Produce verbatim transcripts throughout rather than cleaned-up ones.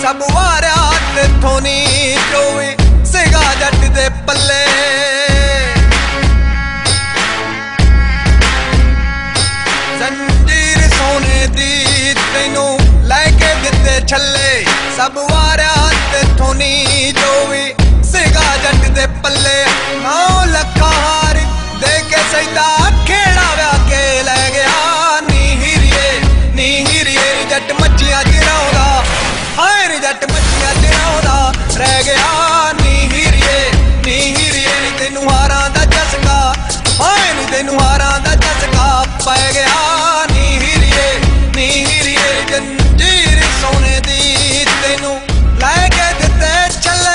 सब वारिया तेथों नी जो भी सिगा जट दे पल्ले। जंजीर सोने दी तैनू लैके दिते छल्ले, सब वारिया तेथों नी जो भी सिगा जट दे पल्ले। नौ लखा हार दे के सैदा खेड़ा व्या के लै गया, नी हीरिए नी हीरिए जट मच्छियां चिराउंदा, हाय नी जट मच्छियां चिराउंदा रह गया, नी हीरिए नी हीरिए नी तैनू हारां दा चस्का, हाय नी तैनू हारां दा चस्का पै गया, नी हीरिए नी हीरिए जंजीर सोने दी तैनू लैके दिते छल्ले।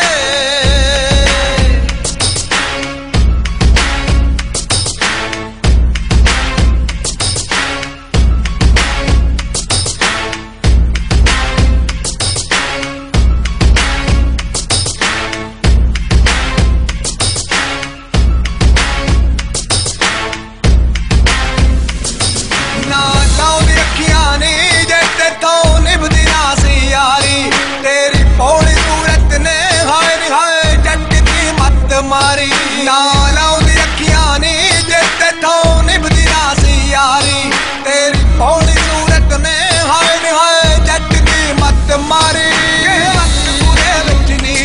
मारी ना लाउंदी अखियां नी जे तेथों निभदी रासी यारी, तेरी भोली सूरत ने हाय नी हाय जट दी मत मारी। केह वक्त बुरे विच नी,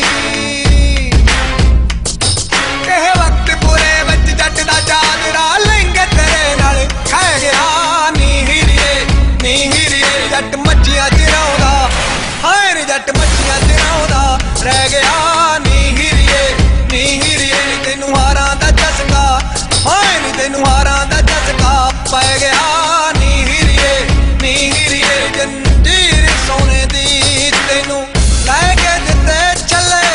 केह वक्त बुरे विच जट दा चादरा लहंगे तेरे नाल खै गया, नी हीरिए नी हीरिए जट मच्छियां चिराउंदा, हाय नी जट मच्छियां चिराउंदा रह गया, नी हीरिए नी हीरिए नी तैनू हारां दा चस्का, हाय नी तैनू हारां दा चस्का पै गया, नी हीरिए नी हीरिए जंजीर सोने दी तैनू लैके दिते छल्ले।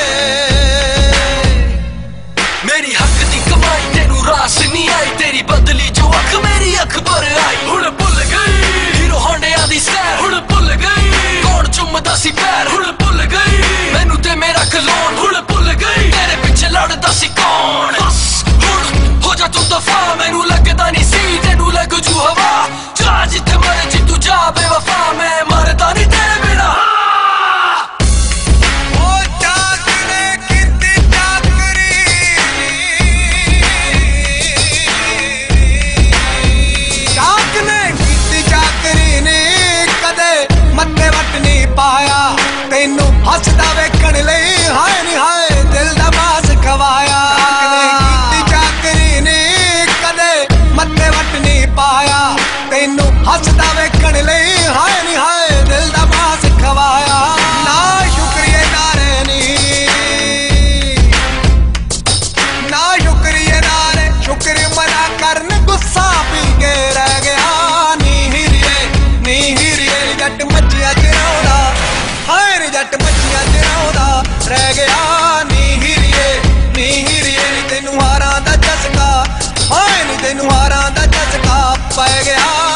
मेरी हक दी कमाई तेनू रास नी आई, तेरी बदली जो अख मेरी अखबर आई, हुण भुल गई हीरो होंडिया दी सैर, हुण भुल गई कौन चुमदा सी पैर, हुण भुल गई मैनू ते मेरा खलोन, हुण भुल गई तेरे पिछे लड़दा सी कौन। बस हुण हो जा तू दफा, मैनू लगदा नी सी तेनू लग जू हवा, जा जिथे मर्जी तू जा बेवफा, मैं मरदा नी तेरे बिना। ओ चाक ने कीती चाकरी, चाक ने कीती चाकरी नी कदे मत्थे वट नी पाया, तैनू हसदा वेखण लई हाय नी हाय दिल दा मास खवाया। पाया तैनू हसदा वेखण लई हाय नी हाय दिल दा मास खवाया, ना शुक्रिए नारे नी ना शुक्रिए नारे शुक्र मना करन गुस्सा पी के रह गया, नी हीरिए नी हीरिए जट मच्छियां चिराउंदा, हाय नी जट मच्छियां चिराउंदा रह गया, नी हीरिए नी हीरिए नी तैनू हारां दा चस्का, हाय नी तैनू हारां दा चस्का पै गया।